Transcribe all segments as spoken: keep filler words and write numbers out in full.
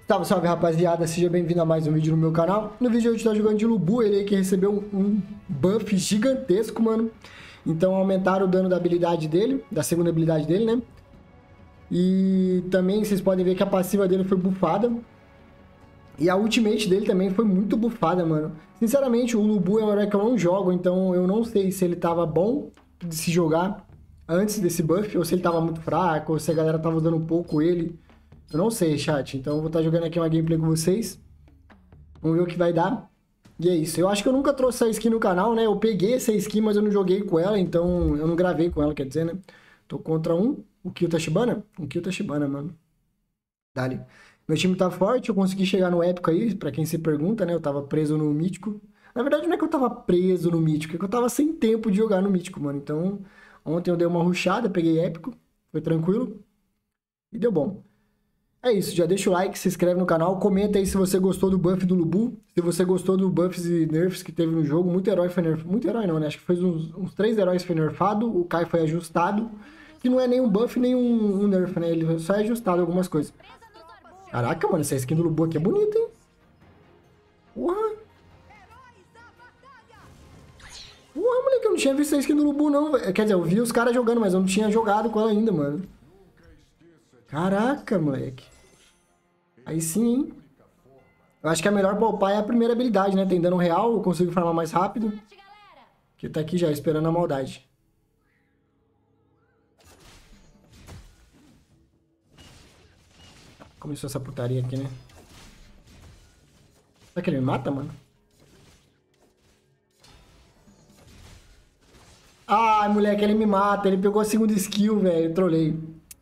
Salve, salve, rapaziada, seja bem-vindo a mais um vídeo no meu canal. No vídeo de hoje eu tô jogando de Lu Bu, ele aí que recebeu um, um buff gigantesco, mano. Então aumentaram o dano da habilidade dele, da segunda habilidade dele, né? E também vocês podem ver que a passiva dele foi buffada. E a ultimate dele também foi muito buffada, mano. Sinceramente, o Lu Bu é um herói que eu não jogo, então eu não sei se ele tava bom de se jogar antes desse buff, ou se ele tava muito fraco, ou se a galera tava usando um pouco ele. Eu não sei, chat. Então eu vou estar jogando aqui uma gameplay com vocês. Vamos ver o que vai dar. E é isso. Eu acho que eu nunca trouxe essa skin no canal, né? Eu peguei essa skin, mas eu não joguei com ela, então eu não gravei com ela, quer dizer, né? Tô contra um, o Kill Tachibana. Um Kill Tachibana, mano. Dali. Meu time tá forte, eu consegui chegar no épico aí, pra quem se pergunta, né? Eu tava preso no mítico. Na verdade, não é que eu tava preso no mítico, é que eu tava sem tempo de jogar no mítico, mano. Então, ontem eu dei uma rushada, peguei épico, foi tranquilo e deu bom. É isso, já deixa o like, se inscreve no canal, comenta aí se você gostou do buff do Lu Bu, se você gostou do buffs e nerfs que teve no jogo. Muito herói foi nerfado, muito herói não, né? Acho que foi uns, uns três heróis foi nerfado, o Kai foi ajustado, que não é nem um buff nem um, um nerf, né? Ele só é ajustado algumas coisas. Caraca, mano, essa skin do Lu Bu aqui é bonita, hein? Porra! Porra, moleque, eu não tinha visto a skin do Lu Bu, não. Quer dizer, eu vi os caras jogando, mas eu não tinha jogado com ela ainda, mano. Caraca, moleque. Aí sim, hein? Eu acho que a melhor poupar é a primeira habilidade, né? Tem dano real, eu consigo farmar mais rápido. Que tá aqui já, esperando a maldade. Começou essa putaria aqui, né? Será que ele me mata, mano? Ai, moleque, ele me mata. Ele pegou a segunda skill, velho. Trolei.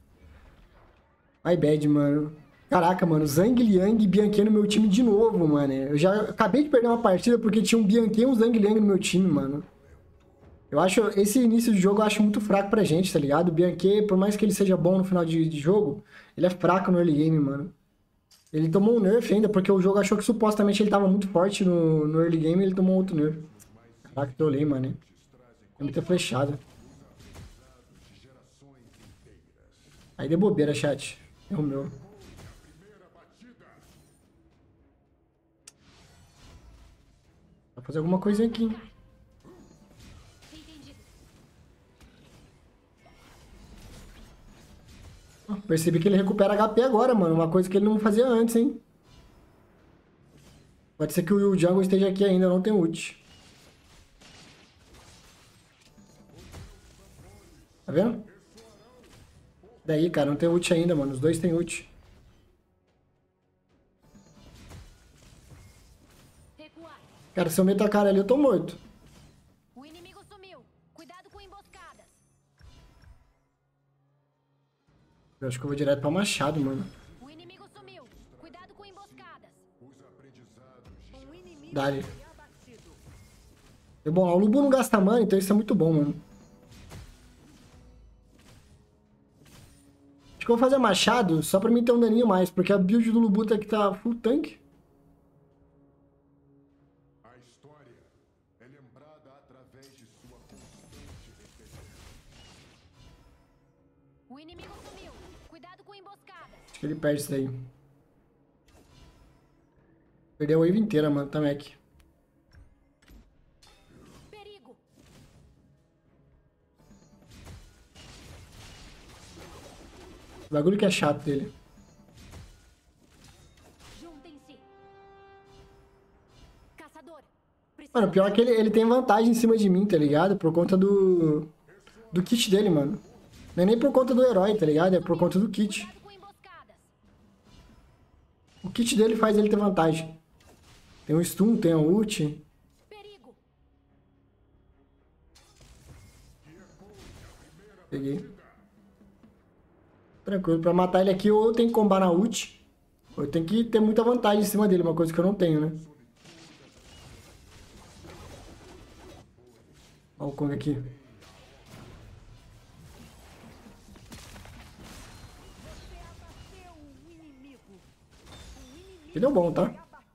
My bad, mano. Caraca, mano, Zhang Liang e Bianqian no meu time de novo, mano. Eu já acabei de perder uma partida porque tinha um Bianqian e um Zhang Liang no meu time, mano. Eu acho, esse início de jogo eu acho muito fraco pra gente, tá ligado? O Bianqian, por mais que ele seja bom no final de, de jogo, ele é fraco no early game, mano. Ele tomou um nerf ainda, porque o jogo achou que supostamente ele tava muito forte no, no early game e ele tomou outro nerf. Caraca, que eu olhei, mano. É muita flechada. Aí deu bobeira, chat. É o meu. Vou fazer alguma coisinha aqui. Oh, percebi que ele recupera H P agora, mano. Uma coisa que ele não fazia antes, hein. Pode ser que o jungle esteja aqui ainda, não tem ult. Tá vendo? Daí, cara, não tem ult ainda, mano. Os dois têm ult. Cara, se eu meto a cara ali, eu tô morto. O inimigo sumiu. Cuidado com emboscadas. Eu acho que eu vou direto pra machado, mano. O inimigo sumiu. Cuidado com emboscadas. Um inimigo Dá-lhe. É bom, o Lu Bu não gasta mana, então isso é muito bom, mano. Acho que eu vou fazer machado só pra mim ter um daninho mais, porque a build do Lu Bu tá aqui tá full tank. O inimigo sumiu. Cuidado com emboscadas. Acho que ele perde isso daí. Perdeu a wave inteira, mano, tá, Mac. Perigo. O bagulho que é chato dele. Juntem-se. Caçador. Mano, o pior é que ele, ele tem vantagem em cima de mim, tá ligado? Por conta do... Do kit dele, mano. Não é nem por conta do herói, tá ligado? É por conta do kit. Cuidado com emboscadas. O kit dele faz ele ter vantagem. Tem um stun, tem um ult. Perigo. Peguei. Tranquilo, pra matar ele aqui ou eu tenho que combar na ult, ou eu tenho que ter muita vantagem em cima dele, uma coisa que eu não tenho, né? Olha o Kong aqui. Aqui deu bom, tá?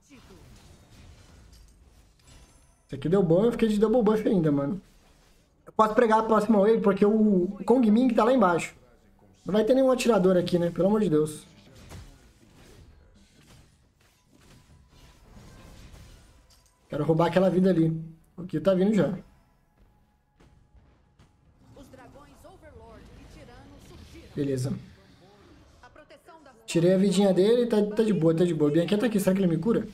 Esse aqui deu bom, eu fiquei de double buff ainda, mano. Eu posso pregar a próxima wave porque o Kong Ming tá lá embaixo. Não vai ter nenhum atirador aqui, né? Pelo amor de Deus. Quero roubar aquela vida ali. O que tá vindo já. Os dragões Overlord e Tirano surgiram. Beleza. A proteção da Tirei a vidinha dele e tá, tá de boa, tá de boa. Bianquinha tá aqui, será que ele me cura?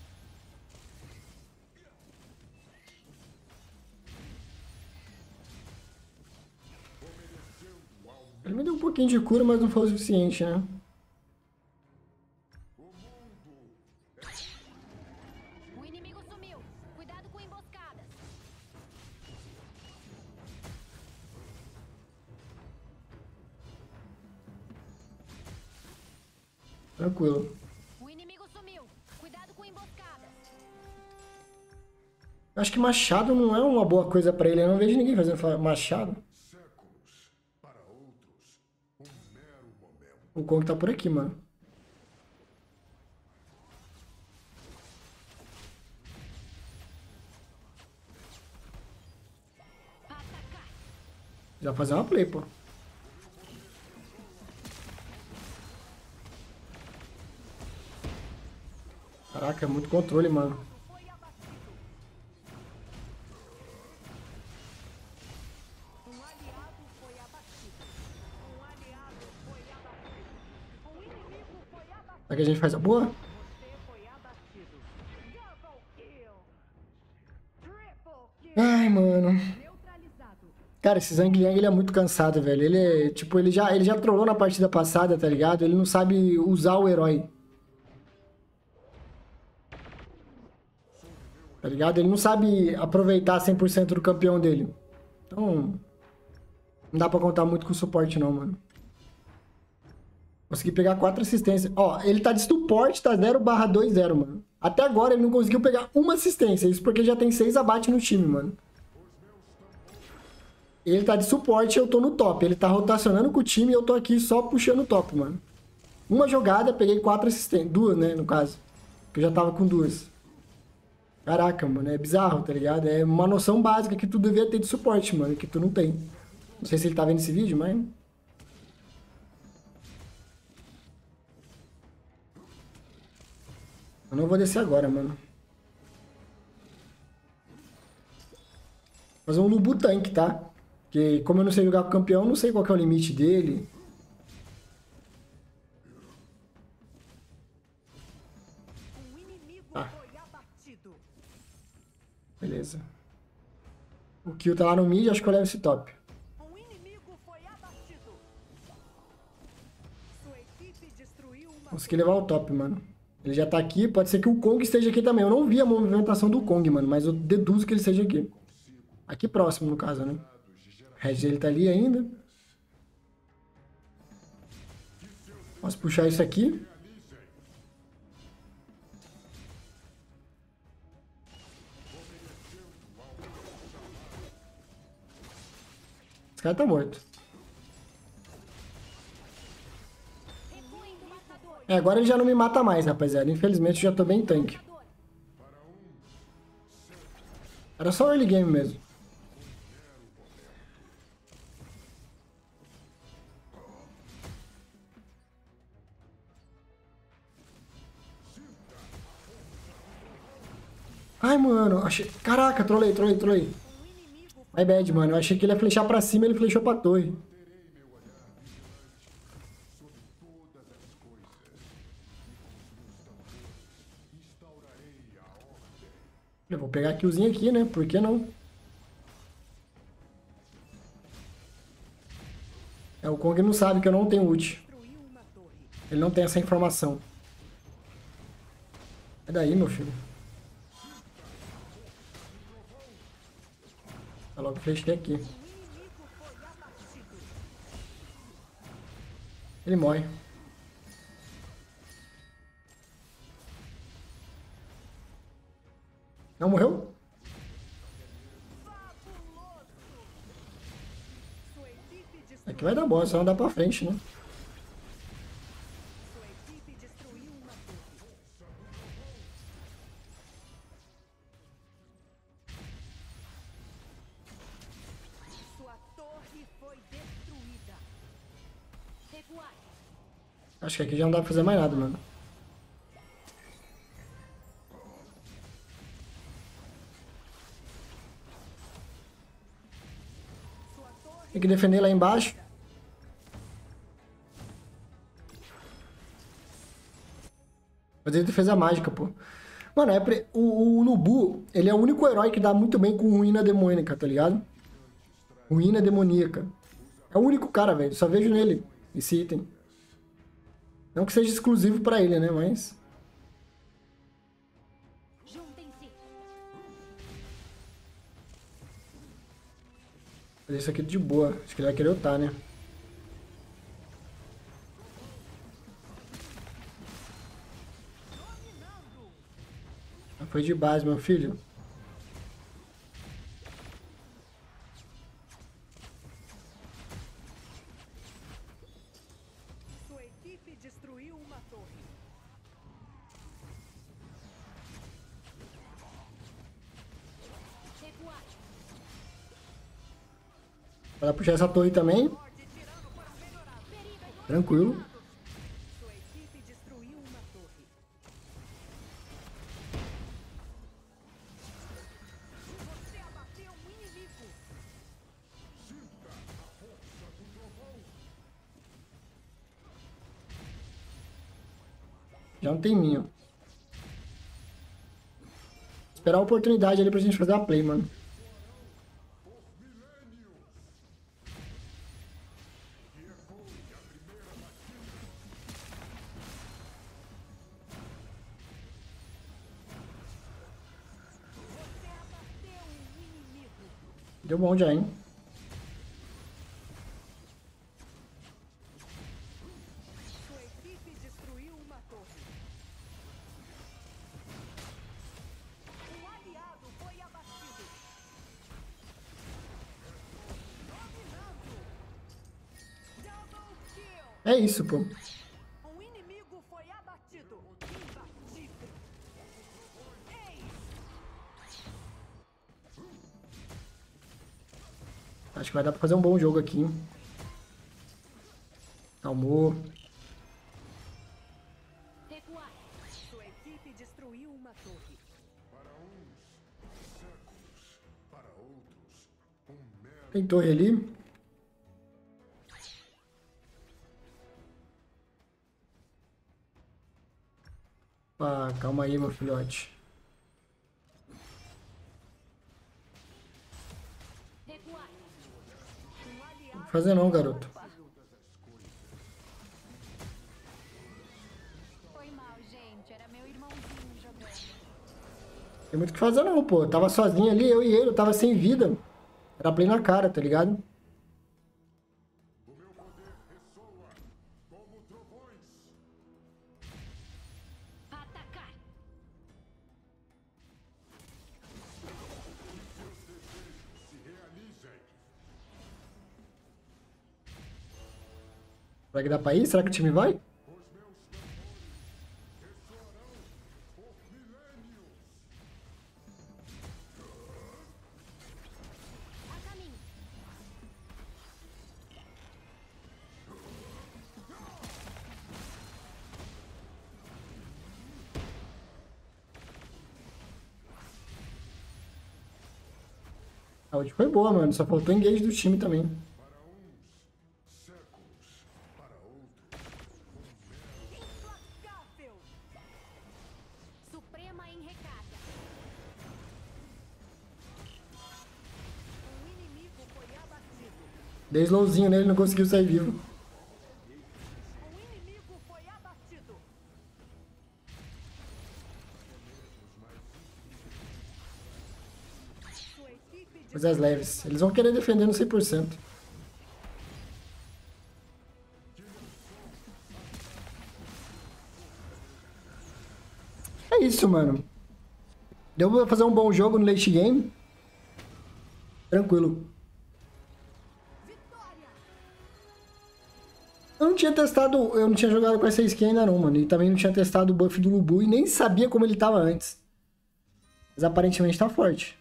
Ele me deu um pouquinho de cura, mas não foi o suficiente, né? O inimigo sumiu. Cuidado com emboscadas. Tranquilo. O inimigo sumiu. Cuidado com emboscadas. Eu acho que machado não é uma boa coisa pra ele. Eu não vejo ninguém fazendo fa- machado. O Kong tá por aqui, mano. Atacar. Já fazer uma play, pô. Caraca, é muito controle, mano. foi abatido. Um aliado foi abatido. Um aliado foi abatido. Um inimigo foi abatido. Será que a gente faz a boa? Você foi abatido. Double kill. Triple kill. Ai, mano. Neutralizado. Cara, esse Zhang Liang, ele é muito cansado, velho. Ele é, tipo, ele já, ele já trollou na partida passada, tá ligado? Ele não sabe usar o herói. Tá ligado? Ele não sabe aproveitar cem por cento do campeão dele. Então, não dá pra contar muito com o suporte não, mano. Consegui pegar quatro assistências. Ó, ele tá de suporte, tá zero barra dois zero, mano. Até agora ele não conseguiu pegar uma assistência. Isso porque já tem seis abates no time, mano. Ele tá de suporte e eu tô no top. Ele tá rotacionando com o time e eu tô aqui só puxando o top, mano. Uma jogada, peguei quatro assistências. Duas, né, no caso. Que eu já tava com duas. Caraca, mano, é bizarro, tá ligado? É uma noção básica que tu devia ter de suporte, mano, que tu não tem. Não sei se ele tá vendo esse vídeo, mas... Eu não vou descer agora, mano. Fazer um Lubu Tank, tá? Porque como eu não sei jogar com o campeão, eu não sei qual que é o limite dele. Um inimigo Ah. foi abatido. Beleza. O kill tá lá no mid, acho que eu levo esse top. Um inimigo foi abatido. Sua equipe destruiu uma. Consegui levar o top, mano. Ele já tá aqui, pode ser que o Kong esteja aqui também. Eu não vi a movimentação do Kong, mano, mas eu deduzo que ele esteja aqui. Aqui próximo, no caso, né? O Regis, ele tá ali ainda. Posso puxar isso aqui. Esse cara tá morto. Recuem do matador. É, agora ele já não me mata mais, rapaziada. Infelizmente eu já tô bem tanque. Matador. Era só early game mesmo. Ai, mano, achei... Caraca, trolei, trolei, trolei. Um inimigo My bad, mano. Eu achei que ele ia flechar pra cima e ele flechou pra torre. Eu vou pegar a killzinha aqui, né? Por que não? É, o Kong não sabe que eu não tenho ult. destruiu uma torre. Ele não tem essa informação. É daí, meu filho. Tá logo flechei aqui. Um inimigo foi abatido. Ele morre. Não morreu? Fabuloso. Sua equipe destruiu. Aqui vai dar boa, só andar pra frente, né? Sua equipe destruiu uma torre. Sua torre foi destruída. Recuar. Acho que aqui já não dá pra fazer mais nada, mano. Tem que defender lá embaixo. Fazer defesa mágica, pô. Mano, é pre... o, o Nubu, ele é o único herói que dá muito bem com ruína demônica, tá ligado? Ruína demoníaca. É o único cara, velho. Só vejo nele esse item. Não que seja exclusivo pra ele, né? Mas... Juntem-se. fazer isso aqui de boa. Acho que ele vai querer ultar, né? Foi de base, meu filho. Sua equipe destruiu uma torre. Recuar. Vai puxar essa torre também. Horde tirando para melhorar. Tranquilo. Sua equipe destruiu uma torre. Você abateu um inimigo. Já não tem minha. Esperar a oportunidade ali pra gente fazer a play, mano. Você abateu um inimigo. Deu bom já, hein? Sua equipe destruiu uma torre. Um aliado foi abatido. Dominando. Double kill. É isso, pô. Um inimigo foi abatido. Imbatível. Ei, Acho que vai dar pra fazer um bom jogo aqui, hein? Calmou. Recuar. sua equipe destruiu uma torre. Tem torre ali. Ah, calma aí, meu filhote. Recuar. Um aliado Não fazer não, garoto. Foi mal, gente. Era meu irmãozinho jogando. Tem muito o que fazer não, pô. Eu tava sozinho ali, eu e ele, eu tava sem vida. Era play na cara, tá ligado? Atacar. Será que dá pra ir? Será que o time vai? A caminho. A ult foi boa, mano. Só faltou engage do time também. implacável. Suprema em recarga. Um inimigo foi abatido. Dei slowzinho nele, não conseguiu sair vivo. Um inimigo foi abatido. Sua equipe Coisas leves. Eles vão querer defender no cem por cento. É isso, mano. Deu pra fazer um bom jogo no late game. Tranquilo. vitória. Eu não tinha testado, eu não tinha jogado com essa skin ainda não, mano. E também não tinha testado o buff do Lubu e nem sabia como ele tava antes. Mas aparentemente tá forte.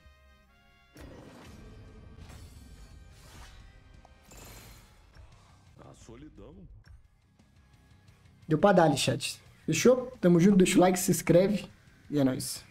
A solidão. Deu pra dar ali, chat. Fechou? Tamo junto, deixa o like, se inscreve e é nóis.